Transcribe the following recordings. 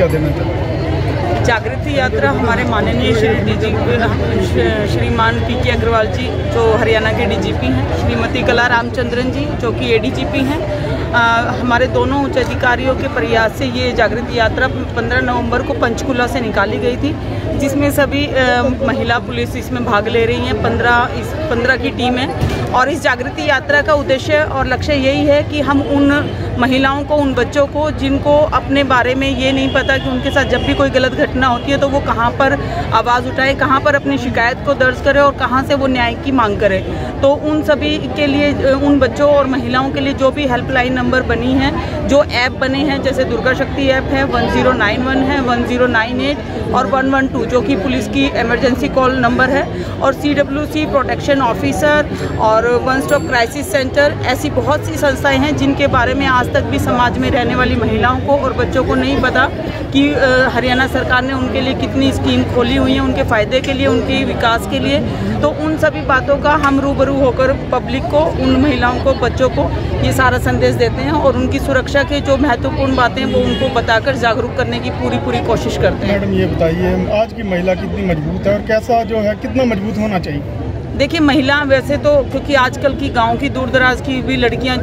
क्या देना चाहते हैं? जागृति यात्रा हमारे माननीय श्रीमान पी.के. अग्रवाल जी जो हरियाणा के डीजीपी हैं, श्रीमती कला रामचंद्रन जी जो कि एडीजीपी हैं, हमारे दोनों उच्च अधिकारियों के प्रयास से ये जागृति यात्रा 15 नवंबर को पंचकुला से निकाली गई थी, जिसमें सभी महिला पुलिस इसमें भाग ले रही हैं। 15 की टीम है और इस जागृति यात्रा का उद्देश्य और लक्ष्य यही है कि हम उन महिलाओं को, उन बच्चों को जिनको अपने बारे में ये नहीं पता कि उनके साथ जब भी कोई गलत घटना होती है तो वो कहाँ पर आवाज़ उठाए, कहाँ पर अपनी शिकायत को दर्ज करे और कहाँ से वो न्याय की मांग करे। तो उन सभी के लिए, उन बच्चों और महिलाओं के लिए जो भी हेल्पलाइन नंबर बनी हैं, जो ऐप बने हैं, जैसे दुर्गा शक्ति ऐप है, 1091 है, 1098 और 112 जो कि पुलिस की इमरजेंसी कॉल नंबर है, और CWC प्रोटेक्शन ऑफिसर और वन स्टॉप क्राइसिस सेंटर, ऐसी बहुत सी संस्थाएं हैं जिनके बारे में आज तक भी समाज में रहने वाली महिलाओं को और बच्चों को नहीं पता कि हरियाणा सरकार ने उनके लिए कितनी स्कीम खोली हुई है, उनके फ़ायदे के लिए, उनके विकास के लिए। तो उन सभी बातों का हम रूबरू होकर पब्लिक को, उन महिलाओं को, बच्चों को ये सारा संदेश देते हैं और उनकी सुरक्षा के जो महत्वपूर्ण बातें वो उनको बताकर जागरूक करने की पूरी कोशिश करते हैं। मैडम ये बताइए, आज की महिला कितनी मजबूत है और कैसा जो है कितना मजबूत होना चाहिए? देखिए, महिला वैसे तो, क्योंकि आजकल की गांव की दूर दराज की भी लड़कियां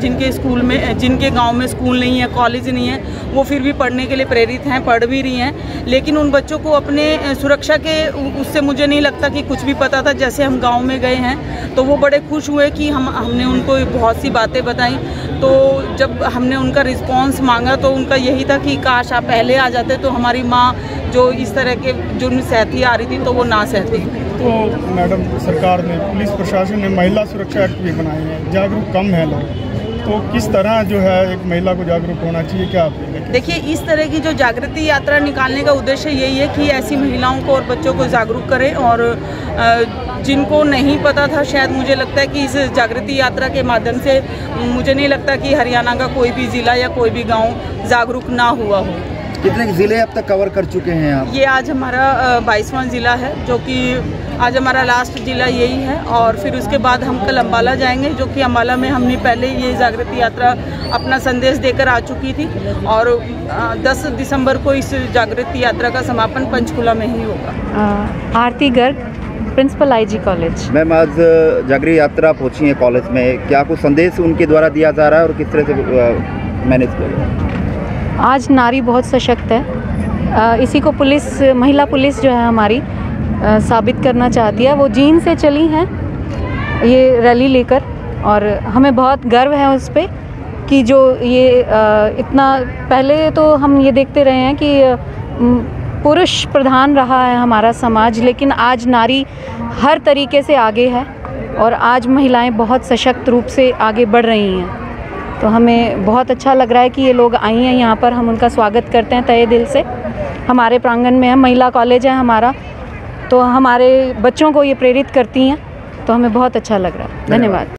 जिनके गांव में स्कूल नहीं है, कॉलेज नहीं है, वो फिर भी पढ़ने के लिए प्रेरित हैं, पढ़ भी रही हैं। लेकिन उन बच्चों को अपने सुरक्षा के उससे मुझे नहीं लगता कि कुछ भी पता था। जैसे हम गांव में गए हैं तो वो बड़े खुश हुए कि हमने उनको बहुत सी बातें बताई। तो जब हमने उनका रिस्पॉन्स मांगा तो उनका यही था कि काश आप पहले आ जाते तो हमारी माँ जो इस तरह के जुर्म सहती आ रही थी तो वो ना सहती। तो मैडम, सरकार ने, पुलिस प्रशासन ने महिला सुरक्षा एक्ट भी बनाए हैं, जागरूक कम है लोग, तो किस तरह जो है एक महिला को जागरूक होना चाहिए, क्या आप? देखिए, इस तरह की जो जागृति यात्रा निकालने का उद्देश्य यही है कि ऐसी महिलाओं को और बच्चों को जागरूक करें, और जिनको नहीं पता था, शायद मुझे लगता है कि इस जागृति यात्रा के माध्यम से मुझे नहीं लगता कि हरियाणा का कोई भी ज़िला या कोई भी गाँव जागरूक ना हुआ हो। कितने ज़िले अब तक कवर कर चुके हैं आप? ये आज हमारा 22वां ज़िला है, जो कि आज हमारा लास्ट ज़िला यही है, और फिर उसके बाद हम कल अम्बाला जाएंगे, जो कि अम्बाला में हमने पहले ये जागृति यात्रा अपना संदेश देकर आ चुकी थी, और 10 दिसंबर को इस जागृति यात्रा का समापन पंचकुला में ही होगा। Aarti Garg, principal IG college. Ma'am, आज जागृति यात्रा पहुँची है कॉलेज में, क्या कुछ संदेश उनके द्वारा दिया जा रहा है और किस तरह से मैनेज किया? आज नारी बहुत सशक्त है, इसी को महिला पुलिस जो है हमारी साबित करना चाहती है। वो जीन से चली हैं ये रैली लेकर, और हमें बहुत गर्व है उस पर कि जो ये इतना, पहले तो हम ये देखते रहे हैं कि पुरुष प्रधान रहा है हमारा समाज, लेकिन आज नारी हर तरीके से आगे है और आज महिलाएं बहुत सशक्त रूप से आगे बढ़ रही हैं। तो हमें बहुत अच्छा लग रहा है कि ये लोग आई हैं यहाँ पर, हम उनका स्वागत करते हैं तहे दिल से। हमारे प्रांगण में है, महिला कॉलेज है हमारा, तो हमारे बच्चों को ये प्रेरित करती हैं, तो हमें बहुत अच्छा लग रहा है। धन्यवाद।